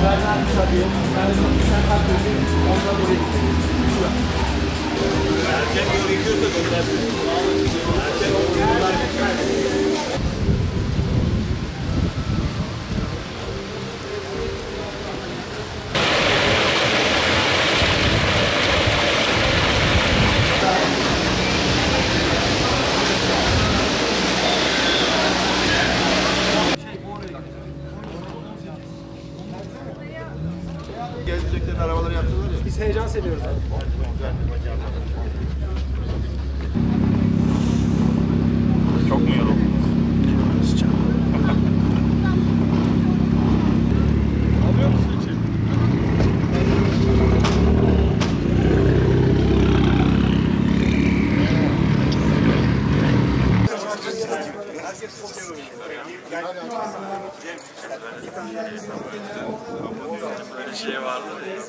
Gezeceklerin arabaları yaptılar ya. Biz heyecan seviyoruz. Çok mu yoruldunuz? Alıyor musun içeri? Böyle şey vardı.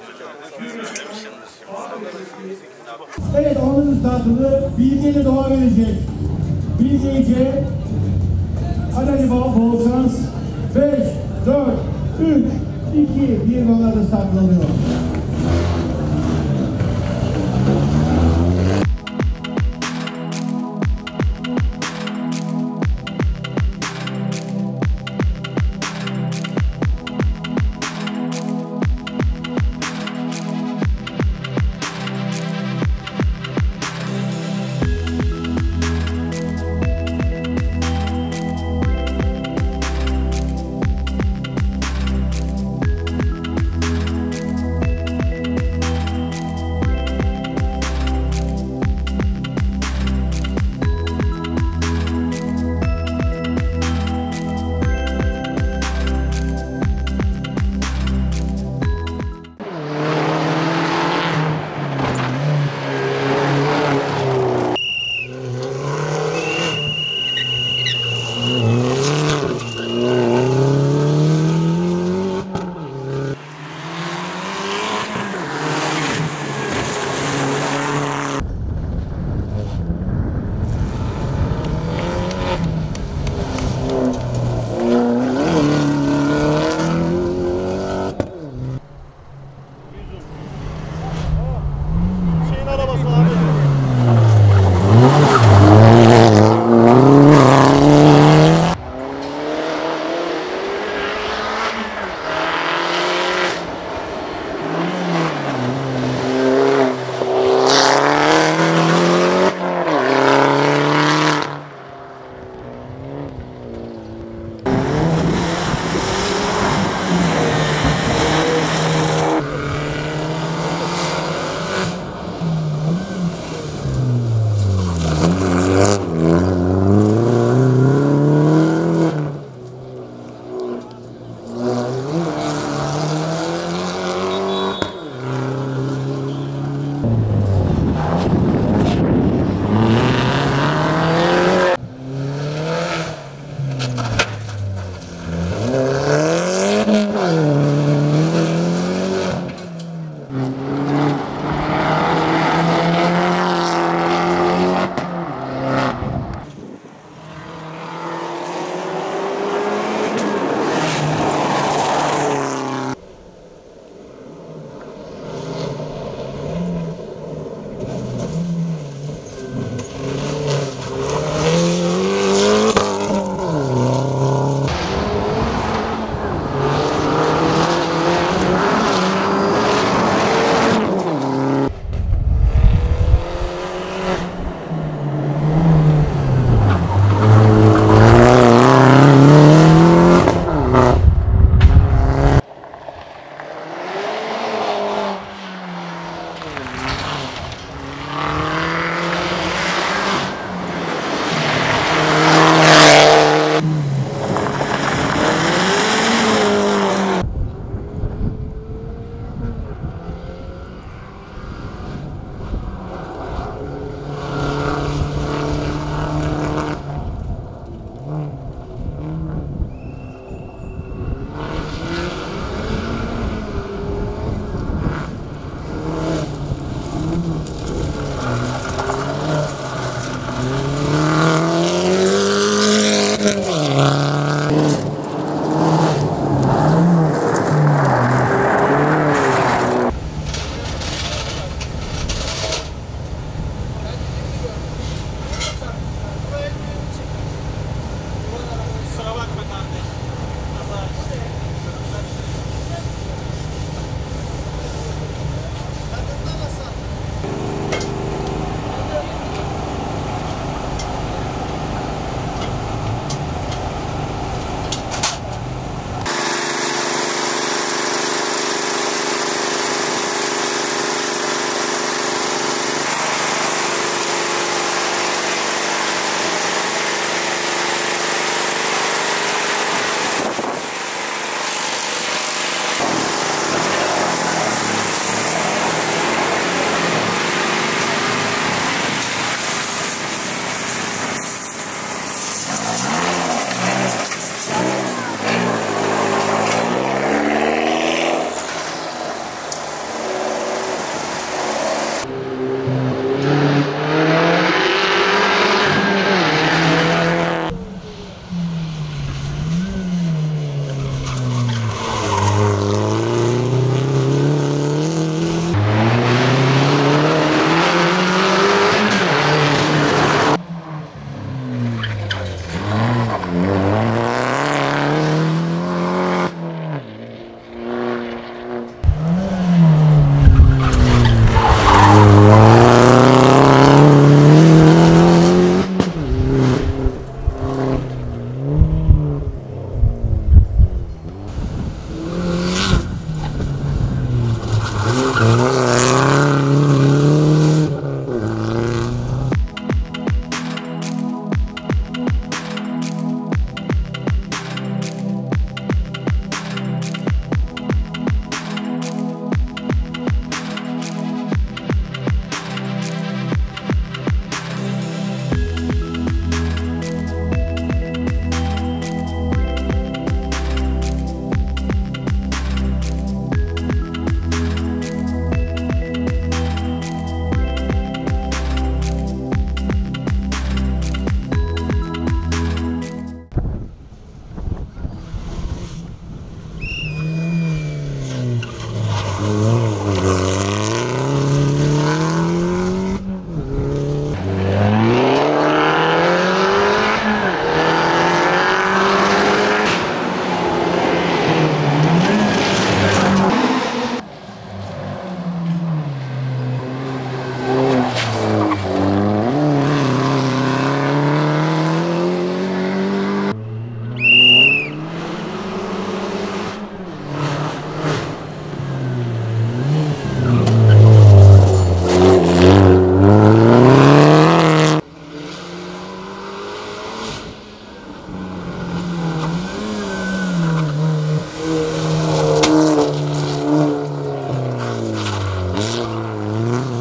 Evet, onun üstadı Bilge'yle doğa verecek. Bilge'ye Adali bol şans. 5, 4, 3, 2, 1 dolarda saklanıyor.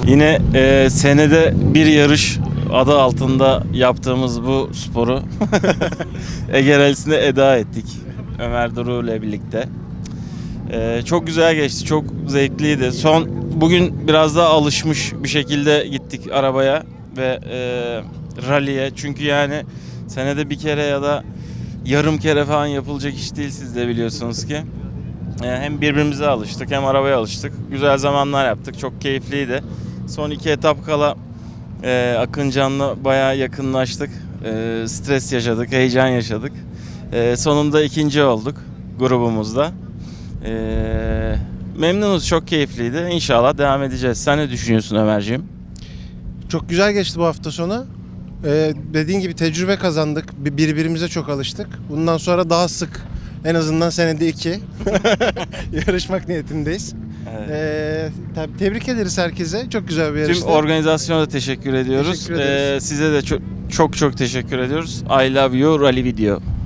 Yine senede bir yarış adı altında yaptığımız bu sporu Ege Rally'sinde eda ettik. Ömer Duru ile birlikte. Çok güzel geçti, çok zevkliydi. Bugün biraz daha alışmış bir şekilde gittik arabaya ve rally'e. Çünkü yani senede bir kere ya da yarım kere falan yapılacak iş değil, siz de biliyorsunuz ki. Hem birbirimize alıştık hem arabaya alıştık. Güzel zamanlar yaptık, çok keyifliydi. Son 2 etap kala Akıncan'la bayağı yakınlaştık. Stres yaşadık, heyecan yaşadık. Sonunda ikinci olduk grubumuzda. Memnunuz, çok keyifliydi. İnşallah devam edeceğiz. Sen ne düşünüyorsun Ömerciğim? Çok güzel geçti bu hafta sonu. Dediğin gibi tecrübe kazandık. Birbirimize çok alıştık. Bundan sonra daha sık, en azından senede 2 yarışmak niyetindeyiz. Evet. Tabii tebrik ederiz herkese. Çok güzel bir yarıştı. Tüm organizasyona da teşekkür ediyoruz. Teşekkür ederiz. Size de çok teşekkür ediyoruz. I love you Rally Video.